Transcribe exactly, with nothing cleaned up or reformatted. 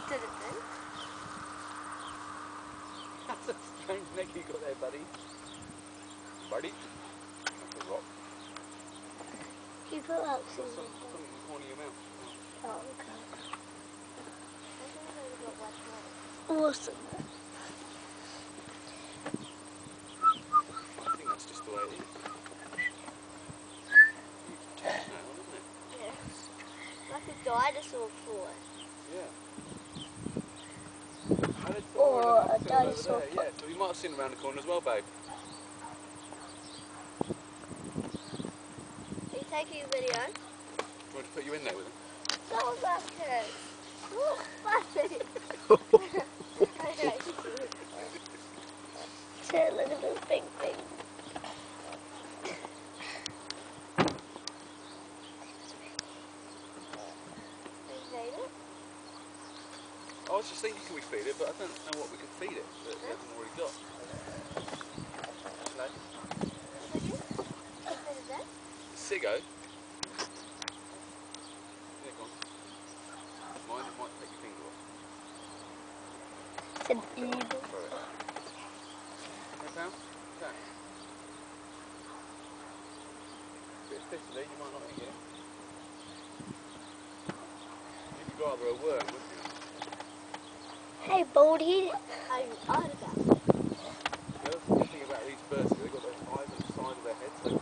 to the thing. That's a strange neck you got there, buddy. Buddy? That's a rock. Keep it up, Got Susan. some, something in the corner of your mouth. Oh, okay. Awesome. I think that's just the way it is. Huge tail, isn't it? Yes. Like a dinosaur paw. Yeah. Or a dinosaur dinosaur there. Yeah, so you might have seen him around the corner as well, babe. Are you taking a video? Do you want to put you in there with him? Go back here. Oh, funny. Say a little bit big thing. I was just thinking, can we feed it, but I don't know what we could feed it that we haven't already got. No? Siggo? Yeah, go on. Mind, it might take your finger off. It's an evil. Throw it. Hey, pal? What's that? Bit of fish there, you might not eat it. You'd rather a worm, wouldn't you? Hey, Baldy. I'm out of that. The other thing about these birds is they've got their eyes on the side of their heads, so